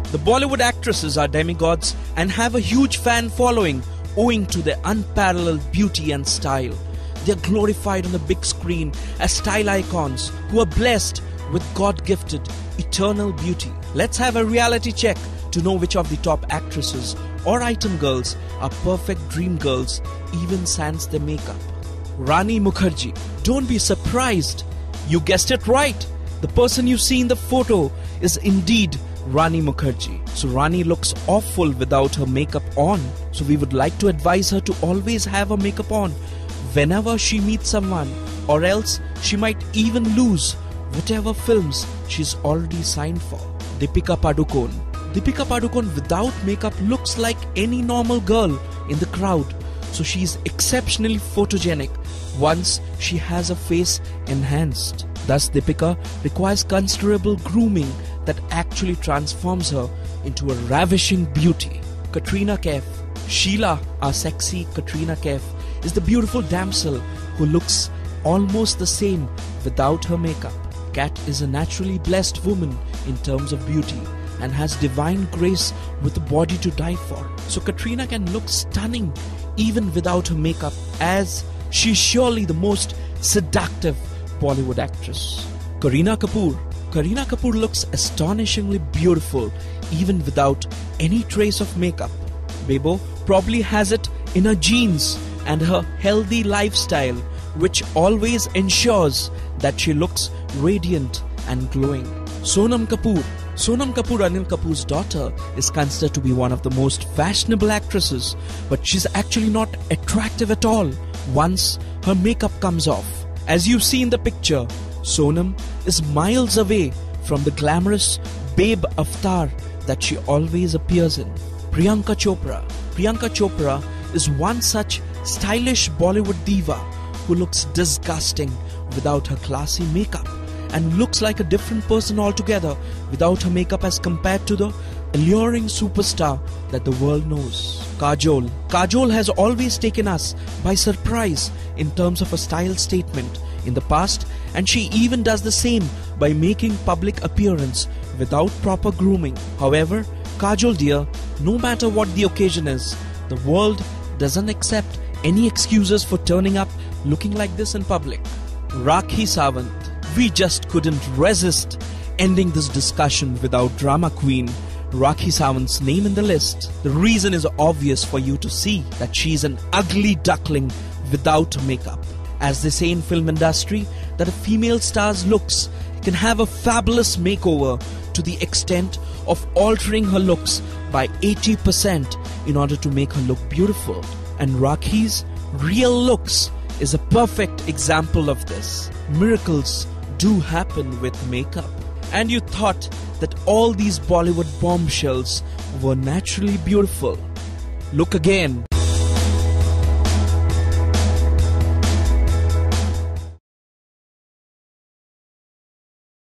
The Bollywood actresses are demigods and have a huge fan following owing to their unparalleled beauty and style. They are glorified on the big screen as style icons who are blessed with God-gifted eternal beauty. Let's have a reality check to know which of the top actresses or item girls are perfect dream girls even sans their makeup. Rani Mukherjee. Don't be surprised. You guessed it right. The person you see in the photo is indeed Rani Mukherjee. So Rani looks awful without her makeup on. So we would like to advise her to always have her makeup on whenever she meets someone, or else she might even lose whatever films she's already signed for. Deepika Padukone. Deepika Padukone without makeup looks like any normal girl in the crowd. So she's exceptionally photogenic once she has her face enhanced. Thus Deepika requires considerable grooming that actually transforms her into a ravishing beauty. Katrina Kaif. Sheila, our sexy Katrina Kaif, is the beautiful damsel who looks almost the same without her makeup. Kat is a naturally blessed woman in terms of beauty and has divine grace with a body to die for. So Katrina can look stunning even without her makeup, as she's surely the most seductive Bollywood actress. Kareena Kapoor. Kareena Kapoor looks astonishingly beautiful even without any trace of makeup. Bebo probably has it in her genes and her healthy lifestyle, which always ensures that she looks radiant and glowing. Sonam Kapoor. Sonam Kapoor, Anil Kapoor's daughter, is considered to be one of the most fashionable actresses, but she's actually not attractive at all once her makeup comes off. As you see in the picture, Sonam is miles away from the glamorous babe avatar that she always appears in. Priyanka Chopra. Priyanka Chopra is one such stylish Bollywood diva who looks disgusting without her classy makeup and looks like a different person altogether without her makeup as compared to the alluring superstar that the world knows. Kajol. Kajol has always taken us by surprise in terms of a style statement in the past, and she even does the same by making public appearance without proper grooming. However, Kajol dear, no matter what the occasion is, the world doesn't accept any excuses for turning up looking like this in public. Rakhi Sawant. We just couldn't resist ending this discussion without drama queen Rakhi Sawant's name in the list. The reason is obvious for you to see, that she's an ugly duckling without makeup. As they say in film industry, that a female star's looks can have a fabulous makeover to the extent of altering her looks by 80% in order to make her look beautiful. And Rakhi's real looks is a perfect example of this. Miracles do happen with makeup. And you thought that all these Bollywood bombshells were naturally beautiful. Look again.